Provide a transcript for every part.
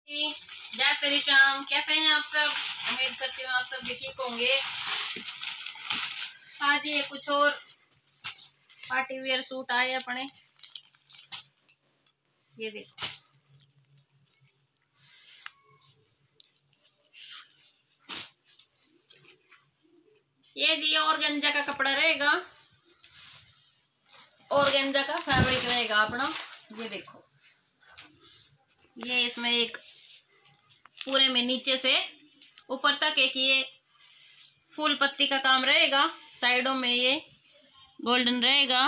जय श्री श्याम। कैसे हैं आप सब? उम्मीद करती हूँ आप सब भी ठीक होंगे। आज ये कुछ और पार्टी वेयर सूट आए अपने। ये देखो, ये जी ऑर्गेन्जा का कपड़ा रहेगा, ऑर्गेन्जा का फैब्रिक रहेगा अपना। ये देखो, ये इसमें एक पूरे में नीचे से ऊपर तक एक ये फूल पत्ती का काम रहेगा, साइडों में ये गोल्डन रहेगा।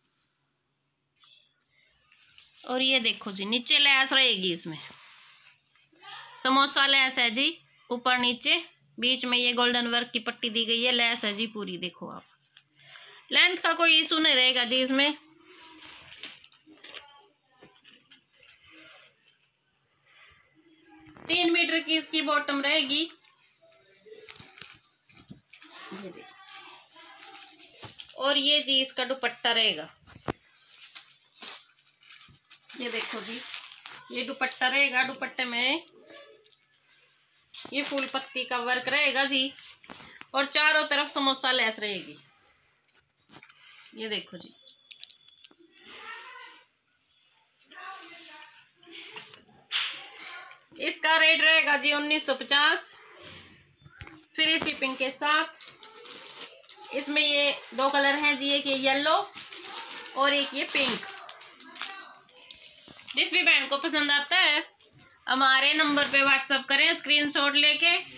और ये देखो जी, नीचे लैस रहेगी, इसमें समोसा लैस है जी, ऊपर नीचे बीच में ये गोल्डन वर्क की पट्टी दी गई है, लैस है जी पूरी। देखो आप, लेंथ का कोई इशू नहीं रहेगा जी इसमें। तीन मीटर की इसकी बॉटम रहेगी। ये देखो, और ये जी इसका दुपट्टा रहेगा। ये देखो जी, ये दुपट्टा रहेगा। दुपट्टे में ये फूल पत्ती का वर्क रहेगा जी, और चारों तरफ समोसा लेस रहेगी। ये देखो जी, इसका रेट रहेगा जी 1950 फ्री शिपिंग के साथ। इसमें ये दो कलर हैं जी, एक ये येलो और एक ये पिंक। जिस भी बहन को पसंद आता है हमारे नंबर पे व्हाट्सएप करें, स्क्रीनशॉट लेके